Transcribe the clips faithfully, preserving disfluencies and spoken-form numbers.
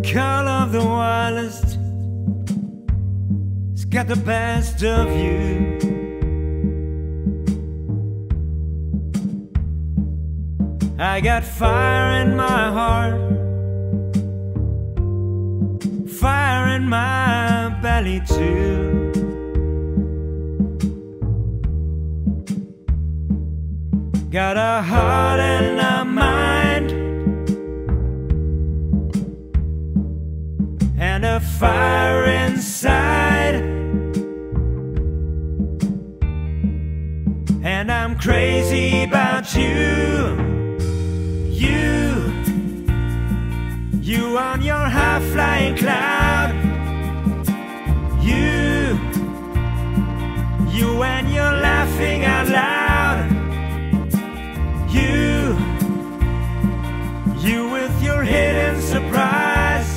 Call of the wildest, it's got the best of you. I got fire in my heart, fire in my belly too. Got a heart and a mind and a fire inside, and I'm crazy about you. You, you on your high-flying cloud. You, you when you're laughing out loud. You, you with your hidden surprise.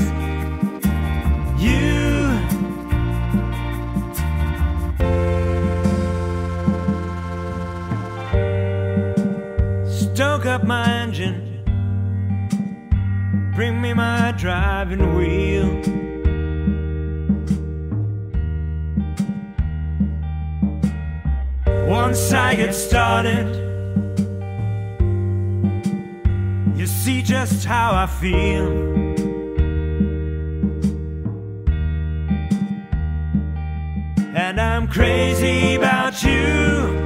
You, stoke up my engine, bring me my driving wheel. Once I get started, you see just how I feel. And I'm crazy about you.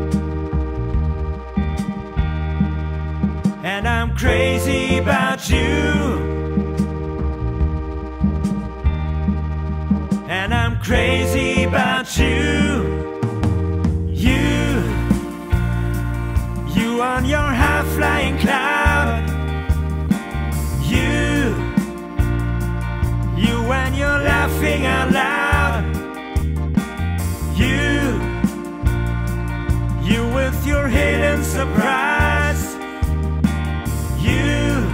And I'm crazy about you. And I'm crazy about you. You, you on your high-flying cloud. You, you when you're laughing out loud. You, you with your hidden surprise. You,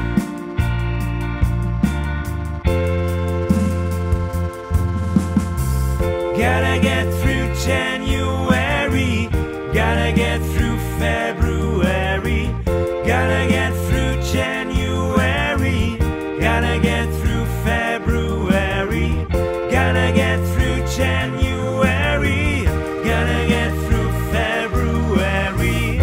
gotta get through January, gotta get through February, gotta get through January, gotta get through February, gotta get through January, gotta get through February.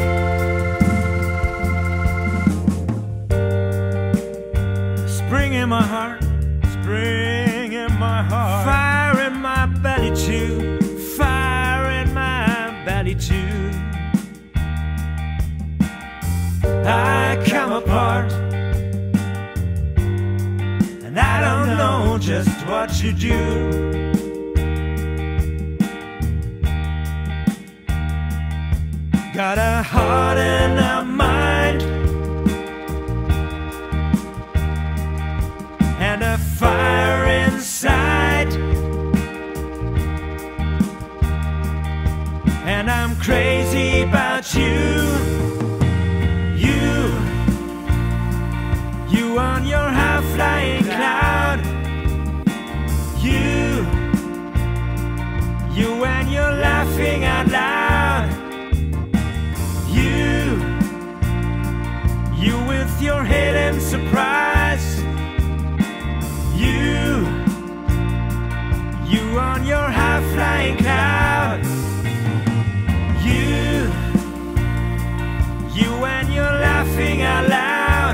Spring in my heart, spring in my heart, fire in my belly too, fire in my belly too. I come apart, and I don't know just what you do. Got a heart and a mind and a fire inside, and I'm crazy about you. You, you on your high-flying cloud. You, you when you're laughing out loud. You, you with your hidden surprise. You, you on your high-flying cloud. You, you when you're laughing out loud.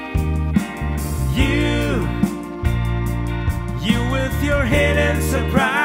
You, you with your hidden surprise.